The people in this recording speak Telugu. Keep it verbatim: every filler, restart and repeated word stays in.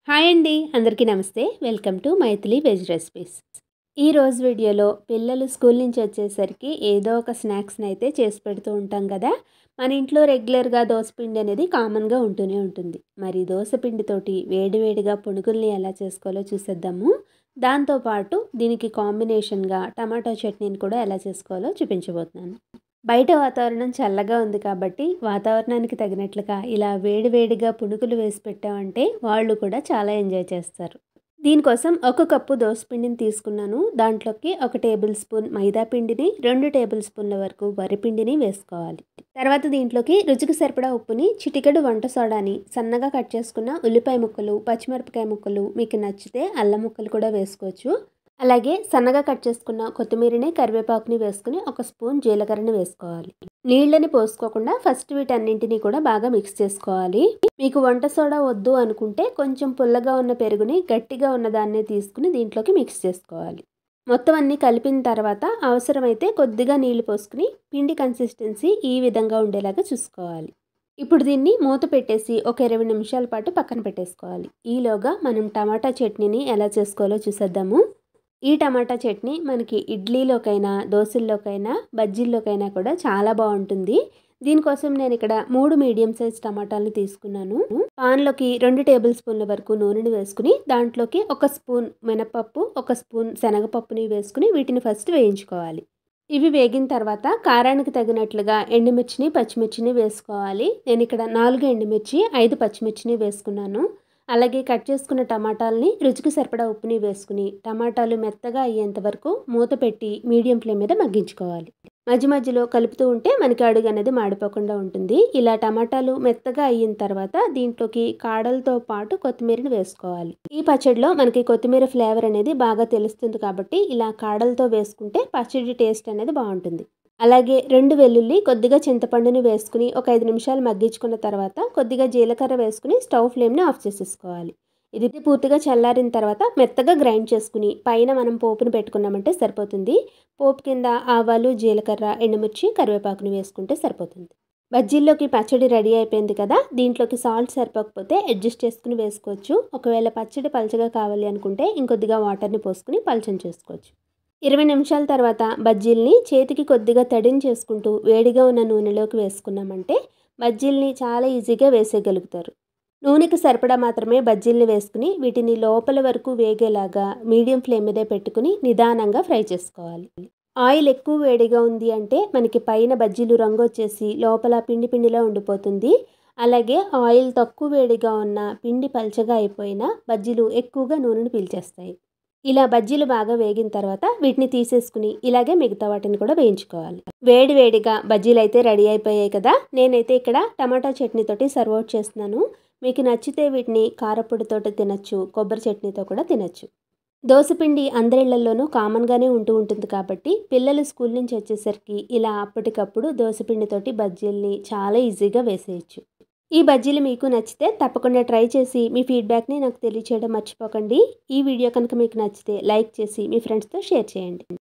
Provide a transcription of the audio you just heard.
హాయ్ అండి, అందరికీ నమస్తే. Welcome to Mythili veg recipes. ఈరోజు వీడియోలో పిల్లలు స్కూల్ నుంచి వచ్చేసరికి ఏదో ఒక స్నాక్స్ని అయితే చేసి పెడుతూ ఉంటాం కదా. మన ఇంట్లో రెగ్యులర్గా దోసపిండి అనేది కామన్గా ఉంటూనే ఉంటుంది. మరి దోసపిండితోటి వేడివేడిగా పునుగుల్ని ఎలా చేసుకోవాలో చూసేద్దాము. దాంతోపాటు దీనికి కాంబినేషన్గా టమాటో చట్నీని కూడా ఎలా చేసుకోవాలో చూపించబోతున్నాను. బయట వాతావరణం చల్లగా ఉంది కాబట్టి వాతావరణానికి తగినట్లుగా ఇలా వేడివేడిగా పునుగులు వేసి పెట్టామంటే వాళ్ళు కూడా చాలా ఎంజాయ్ చేస్తారు. దీనికోసం ఒక కప్పు దోసపిండిని తీసుకున్నాను. దాంట్లోకి ఒక టేబుల్ స్పూన్ మైదా పిండిని, రెండు టేబుల్ స్పూన్ల వరకు వరిపిండిని వేసుకోవాలి. తర్వాత దీంట్లోకి రుచికి సరిపడా ఉప్పుని, చిటికెడు వంట సోడాని, సన్నగా కట్ చేసుకున్న ఉల్లిపాయ ముక్కలు, పచ్చిమిరపకాయ ముక్కలు, మీకు నచ్చితే అల్లం ముక్కలు కూడా వేసుకోవచ్చు. అలాగే సన్నగా కట్ చేసుకున్న కొత్తిమీరని, కరివేపాకుని వేసుకుని ఒక స్పూన్ జీలకర్రని వేసుకోవాలి. నీళ్ళని పోసుకోకుండా ఫస్ట్ వీటన్నింటినీ కూడా బాగా మిక్స్ చేసుకోవాలి. మీకు వంట సోడా వద్దు అనుకుంటే కొంచెం పుల్లగా ఉన్న పెరుగుని గట్టిగా ఉన్న దాన్ని తీసుకుని దీంట్లోకి మిక్స్ చేసుకోవాలి. మొత్తం అన్నీ కలిపిన తర్వాత అవసరమైతే కొద్దిగా నీళ్లు పోసుకుని పిండి కన్సిస్టెన్సీ ఈ విధంగా ఉండేలాగా చూసుకోవాలి. ఇప్పుడు దీన్ని మూత పెట్టేసి ఒక ఇరవై నిమిషాల పాటు పక్కన పెట్టేసుకోవాలి. ఈలోగా మనం టమాటా చట్నీని ఎలా చేసుకోవాలో చూసేద్దాము. ఈ టమాటా చట్నీ మనకి ఇడ్లీలోకైనా, దోశల్లోకైనా, బజ్జీల్లోకైనా కూడా చాలా బాగుంటుంది. దీనికోసం నేను ఇక్కడ మూడు మీడియం సైజ్ టమాటాలను తీసుకున్నాను. పాన్లోకి రెండు టేబుల్ స్పూన్ల వరకు నూనెని వేసుకుని దాంట్లోకి ఒక స్పూన్ మినపప్పు, ఒక స్పూన్ శనగపప్పుని వేసుకుని వీటిని ఫస్ట్ వేయించుకోవాలి. ఇవి వేగిన తర్వాత కారానికి తగినట్లుగా ఎండుమిర్చిని, పచ్చిమిర్చిని వేసుకోవాలి. నేను ఇక్కడ నాలుగు ఎండుమిర్చి, ఐదు పచ్చిమిర్చిని వేసుకున్నాను. అలాగే కట్ చేసుకున్న టమాటాలని, రుచికి సరిపడా ఉప్పుని వేసుకుని టమాటాలు మెత్తగా అయ్యేంత వరకు మూత పెట్టి మీడియం ఫ్లేమ్ మీద మగ్గించుకోవాలి. మధ్య మధ్యలో కలుపుతూ ఉంటే మనకి అడుగు అనేది మాడిపోకుండా ఉంటుంది. ఇలా టమాటాలు మెత్తగా అయిన తర్వాత దీంట్లోకి కాడలతో పాటు కొత్తిమీరని వేసుకోవాలి. ఈ పచ్చడిలో మనకి కొత్తిమీర ఫ్లేవర్ అనేది బాగా తెలుస్తుంది కాబట్టి ఇలా కాడలతో వేసుకుంటే పచ్చడి టేస్ట్ అనేది బాగుంటుంది. అలాగే రెండు వెల్లుల్లి, కొద్దిగా చింతపండుని వేసుకుని ఒక ఐదు నిమిషాలు మగ్గించుకున్న తర్వాత కొద్దిగా జీలకర్ర వేసుకుని స్టవ్ ఫ్లేమ్ని ఆఫ్ చేసేసుకోవాలి. ఇది పూర్తిగా చల్లారిన తర్వాత మెత్తగా గ్రైండ్ చేసుకుని పైన మనం పోపును పెట్టుకున్నామంటే సరిపోతుంది. పోపు కింద ఆవాలు, జీలకర్ర, ఎండుమిర్చి, కరివేపాకుని వేసుకుంటే సరిపోతుంది. బజ్జీల్లోకి పచ్చడి రెడీ అయిపోయింది కదా. దీంట్లోకి సాల్ట్ సరిపోకపోతే అడ్జస్ట్ చేసుకుని వేసుకోవచ్చు. ఒకవేళ పచ్చడి పలచగా కావాలి అనుకుంటే ఇంకొద్దిగా వాటర్ని పోసుకుని పలచం చేసుకోవచ్చు. ఇరవై నిమిషాల తర్వాత బజ్జీల్ని చేతికి కొద్దిగా తడిని చేసుకుంటూ వేడిగా ఉన్న నూనెలోకి వేసుకున్నామంటే బజ్జీల్ని చాలా ఈజీగా వేసేయగలుగుతారు. నూనెకి సరిపడా మాత్రమే బజ్జీల్ని వేసుకుని వీటిని లోపల వరకు వేగేలాగా మీడియం ఫ్లేమ్ మీదే పెట్టుకుని నిదానంగా ఫ్రై చేసుకోవాలి. ఆయిల్ ఎక్కువ వేడిగా ఉంది అంటే మనకి పైన బజ్జీలు రంగు వచ్చేసి లోపల పిండి పిండిలా ఉండిపోతుంది. అలాగే ఆయిల్ తక్కువ వేడిగా ఉన్న పిండి పల్చగా అయిపోయినా బజ్జీలు ఎక్కువగా నూనెను పీల్చేస్తాయి. ఇలా బజ్జీలు బాగా వేగిన తర్వాత వీటిని తీసేసుకుని ఇలాగే మిగతా వాటిని కూడా వేయించుకోవాలి. వేడి వేడిగా బజ్జీలు అయితే రెడీ అయిపోయాయి కదా. నేనైతే ఇక్కడ టమాటా చట్నీతోటి సర్వ్ అవుట్ చేస్తున్నాను. మీకు నచ్చితే వీటిని కారపొడితోటి తినచ్చు, కొబ్బరి చట్నీతో కూడా తినచ్చు. దోసపిండి అందరిళ్లలోనూ కామన్గానే ఉంటూ ఉంటుంది కాబట్టి పిల్లలు స్కూల్ నుంచి వచ్చేసరికి ఇలా అప్పటికప్పుడు దోసపిండితోటి బజ్జీల్ని చాలా ఈజీగా వేసేయచ్చు. ఈ బజ్జీలు మీకు నచ్చితే తప్పకుండా ట్రై చేసి మీ ఫీడ్బ్యాక్ని నాకు తెలియచేయడం మర్చిపోకండి. ఈ వీడియో కనుక మీకు నచ్చితే లైక్ చేసి మీ ఫ్రెండ్స్తో షేర్ చేయండి.